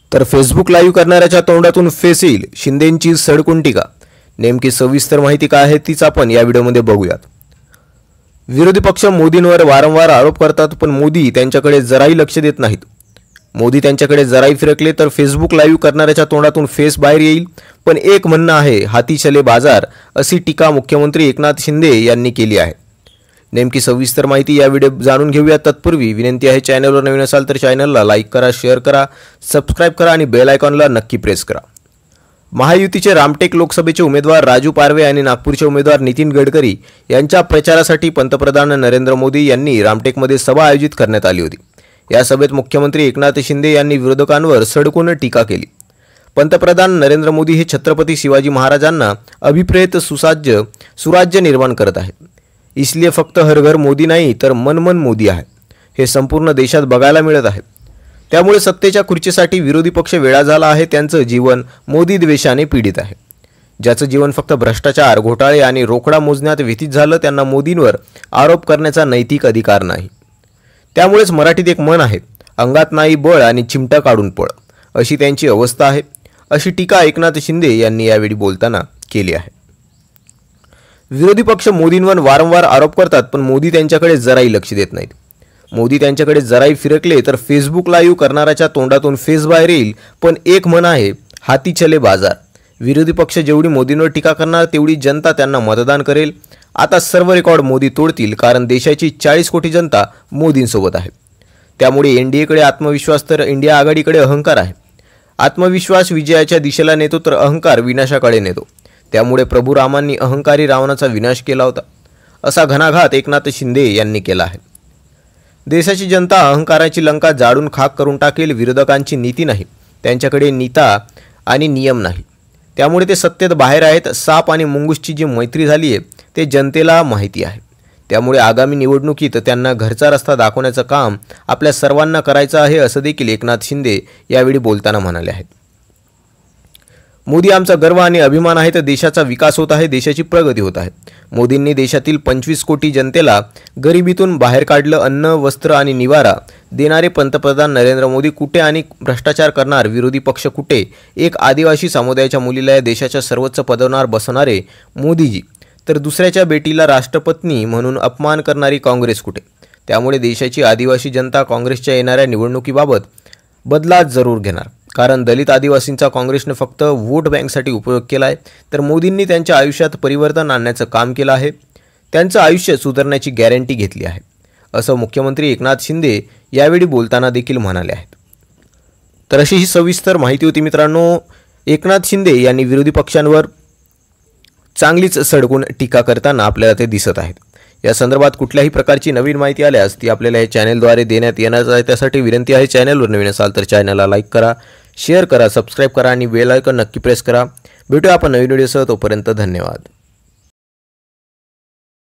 तर Facebook live करणाऱ्याच्या तोंडातून फेस येईल, शिंदेंची सडकून टीका। नेमकी सविस्तर माहिती काय आहे तीच आपण या व्हिडिओमध्ये बघूयात। विरोधी पक्ष मोदींवर वारंवार आरोप करतात, पण मोदी त्यांच्याकडे जराही लक्ष देत नाहीत। मोदी त्यांच्याकडे जराही फिरकले तर फेसबुक लाईव्ह करणाऱ्याच्या तोंडातून फेस बाहेर येईल, पण एक म्हणणं आहे हाती चले बाजार, अशी टीका मुख्यमंत्री एकनाथ शिंदे यांनी केली आहे। नेमकी सविस्तर माहिती या व्हिडिओ जाणून घेऊया। तत्पूर्वी विनंती आहे, चॅनलवर नवीन असाल तर चॅनलला लाईक करा, शेअर करा, सबस्क्राइब करा आणि बेल आयकॉनला नक्की प्रेस करा। महायुतीचे रामटेक लोकसभेचे उमेदवार राजू पारवे आणि नागपूरचे उमेदवार नितीन गडकरी यांच्या प्रचारासाठी पंतप्रधान नरेंद्र मोदी यांनी रामटेकमध्ये सभा आयोजित करण्यात आली होती। या सभेत मुख्यमंत्री एकनाथ शिंदे यांनी विरोधकांवर सडकून टीका केली। पंतप्रधान नरेंद्र मोदी हे छत्रपती शिवाजी महाराजांना अभिप्रेत सुराज्य निर्माण करत आहेत। इसलिए फक्त हर घर मोदी नाही तर मन मन मोदी आहे, हे संपूर्ण देशात बघायला मिळत आहे। त्यामुळे सत्तेच्या खुर्चीसाठी विरोधी पक्ष वेळा झाला आहे। त्यांचं जीवन मोदी द्वेषाने पीडित आहे। ज्याचं जीवन फक्त भ्रष्टाचार, घोटाळे आणि रोकडा मोजण्यात व्यतीत झालं, त्यांना मोदींवर आरोप करण्याचा नैतिक अधिकार नाही। त्यामुळेच मराठीत एक म्हण आहे, अंगात नाही बळ आणि चिमटा काढून पळ, अशी त्यांची अवस्था आहे। अशी टीका एकनाथ शिंदे यांनी यावेळी बोलताना केली आहे। विरोधी पक्ष मोदींवर वारंवार आरोप करतात, पण मोदी त्यांच्याकडे जराही लक्ष देत नाहीत। मोदी त्यांच्याकडे जराही फिरकले तर फेसबुक लाईव्ह करणाऱ्याच्या तोंडातून फेस बाहेर येईल, पण एक म्हण आहे हाती चले बाजार। विरोधी पक्ष जेवढी मोदींवर टीका करणार तेवढी जनता त्यांना मतदान करेल। आता सर्व रेकॉर्ड मोदी तोडतील, कारण देशाची 40 कोटी जनता मोदींसोबत आहे। त्यामुळे एनडीएकडे आत्मविश्वास तर इंडिया आघाडीकडे अहंकार आहे। आत्मविश्वास विजयाच्या दिशेला नेतो तर अहंकार विनाशाकडे नेतो। त्यामुळे प्रभू रामांनी अहंकारी रावणाचा विनाश केला होता, असा घणाघात एकनाथ शिंदे यांनी केला आहे। देशाची जनता अहंकाराची लंका जाळून खाक करून टाकेल। विरोधकांची नीती नाही, त्यांच्याकडे नीता आणि नियम नाही, त्यामुळे ते सत्तेत बाहेर आहेत। साप आणि मुंगूसची जी मैत्री झाली आहे ते जनतेला माहिती आहे। त्यामुळे आगामी निवडणुकीत त्यांना घरचा रस्ता दाखवण्याचं काम आपल्या सर्वांना करायचं आहे, असं देखील एकनाथ शिंदे यावेळी बोलताना म्हणाले आहेत। मोदी आमचा गर्व आणि अभिमान आहे, तर देशाचा विकास होत आहे, देशाची प्रगती होत आहे। मोदींनी देशातील 25 कोटी जनतेला गरिबीतून बाहेर काढलं। अन्न, वस्त्र आणि निवारा देणारे पंतप्रधान नरेंद्र मोदी कुठे आणि भ्रष्टाचार करणार विरोधी पक्ष कुठे? एक आदिवासी समुदायाच्या मुलीला या देशाच्या सर्वोच्च पदावर बसवणारे मोदीजी, तर दुसऱ्याच्या बेटीला राष्ट्रपत्नी म्हणून अपमान करणारी काँग्रेस कुठे? त्यामुळे देशाची आदिवासी जनता काँग्रेसच्या येणाऱ्या निवडणुकीबाबत बदला जरूर घेणार, कारण दलित आदिवासींचा काँग्रेसने फक्त वोट बँकसाठी उपयोग केला आहे, तर मोदींनी त्यांच्या आयुष्यात परिवर्तन आणण्याचं काम केलं आहे। त्यांचं आयुष्य सुधारण्याची गॅरंटी घेतली आहे, असं मुख्यमंत्री एकनाथ शिंदे यावेळी बोलताना देखील म्हणाले आहेत। तर अशी ही सविस्तर माहिती होती मित्रांनो। एकनाथ शिंदे यांनी विरोधी पक्षांवर चांगलीच सडकून टीका करताना आपल्याला ते दिसत आहेत। या संदर्भात कुठल्याही प्रकारची नवीन माहिती आल्यास ती आपल्याला या चॅनलद्वारे देण्यात येणार आहे। त्यासाठी विनंती आहे, चॅनलवर नवीन असाल तर चॅनलला लाईक करा, शेअर करा, सबस्क्राइब करा आणि बेल आयकॉन नक्की प्रेस करा। भेटूया आपण नवीन व्हिडिओसह, तोपर्यंत धन्यवाद।